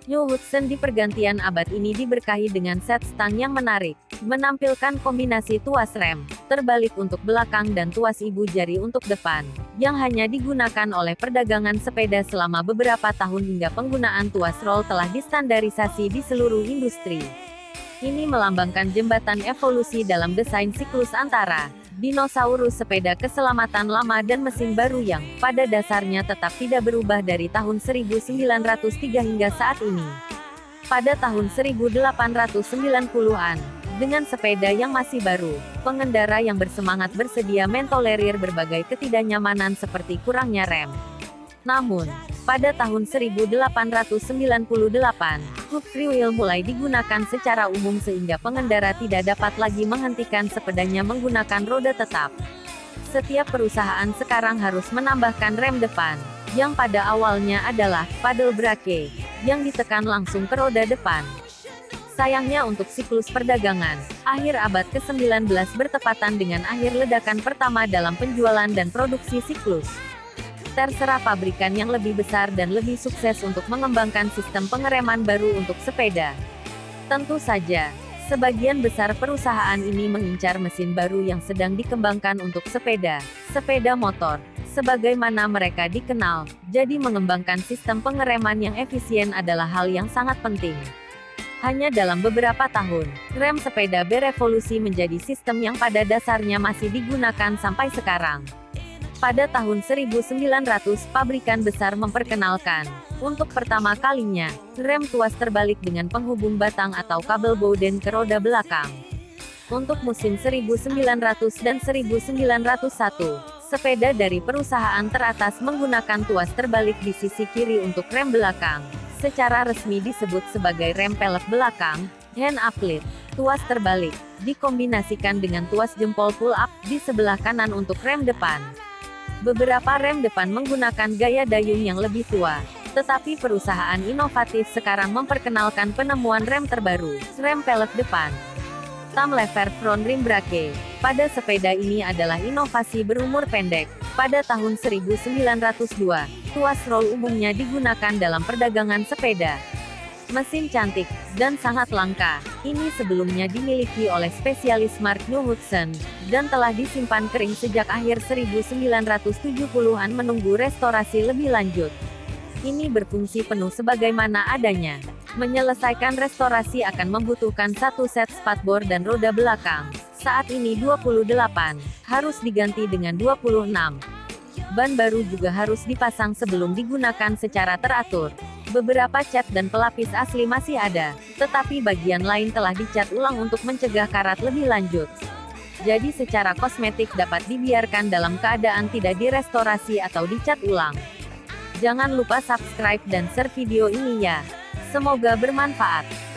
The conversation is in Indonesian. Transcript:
New Hudson di pergantian abad ini diberkahi dengan set stang yang menarik, menampilkan kombinasi tuas rem terbalik untuk belakang dan tuas ibu jari untuk depan, yang hanya digunakan oleh perdagangan sepeda selama beberapa tahun hingga penggunaan tuas roll telah distandarisasi di seluruh industri. Ini melambangkan jembatan evolusi dalam desain siklus antara dinosaurus sepeda keselamatan lama dan mesin baru yang, pada dasarnya tetap tidak berubah dari tahun 1903 hingga saat ini. Pada tahun 1890-an, dengan sepeda yang masih baru, pengendara yang bersemangat bersedia mentolerir berbagai ketidaknyamanan seperti kurangnya rem. Namun, pada tahun 1898, hook freewheel mulai digunakan secara umum sehingga pengendara tidak dapat lagi menghentikan sepedanya menggunakan roda tetap. Setiap perusahaan sekarang harus menambahkan rem depan, yang pada awalnya adalah paddle brake, yang ditekan langsung ke roda depan. Sayangnya untuk siklus perdagangan, akhir abad ke-19 bertepatan dengan akhir ledakan pertama dalam penjualan dan produksi siklus. Terserah pabrikan yang lebih besar dan lebih sukses untuk mengembangkan sistem pengereman baru untuk sepeda. Tentu saja, sebagian besar perusahaan ini mengincar mesin baru yang sedang dikembangkan untuk sepeda motor, sebagaimana mereka dikenal, jadi mengembangkan sistem pengereman yang efisien adalah hal yang sangat penting. Hanya dalam beberapa tahun, rem sepeda berevolusi menjadi sistem yang pada dasarnya masih digunakan sampai sekarang. Pada tahun 1900, pabrikan besar memperkenalkan, untuk pertama kalinya, rem tuas terbalik dengan penghubung batang atau kabel Bowden ke roda belakang. Untuk musim 1900 dan 1901, sepeda dari perusahaan teratas menggunakan tuas terbalik di sisi kiri untuk rem belakang. Secara resmi disebut sebagai rem pelek belakang, hand uplift. Tuas terbalik, dikombinasikan dengan tuas jempol pull up di sebelah kanan untuk rem depan. Beberapa rem depan menggunakan gaya dayung yang lebih tua, tetapi perusahaan inovatif sekarang memperkenalkan penemuan rem terbaru, rem pelek depan. Tam lever front rim brake, pada sepeda ini adalah inovasi berumur pendek. Pada tahun 1902, tuas roll umumnya digunakan dalam perdagangan sepeda. Mesin cantik, dan sangat langka, ini sebelumnya dimiliki oleh spesialis Mark New Hudson, dan telah disimpan kering sejak akhir 1970-an menunggu restorasi lebih lanjut. Ini berfungsi penuh sebagaimana adanya. Menyelesaikan restorasi akan membutuhkan satu set spatbor dan roda belakang. Saat ini 28, harus diganti dengan 26. Ban baru juga harus dipasang sebelum digunakan secara teratur. Beberapa cat dan pelapis asli masih ada, tetapi bagian lain telah dicat ulang untuk mencegah karat lebih lanjut. Jadi secara kosmetik dapat dibiarkan dalam keadaan tidak direstorasi atau dicat ulang. Jangan lupa subscribe dan share video ini ya. Semoga bermanfaat.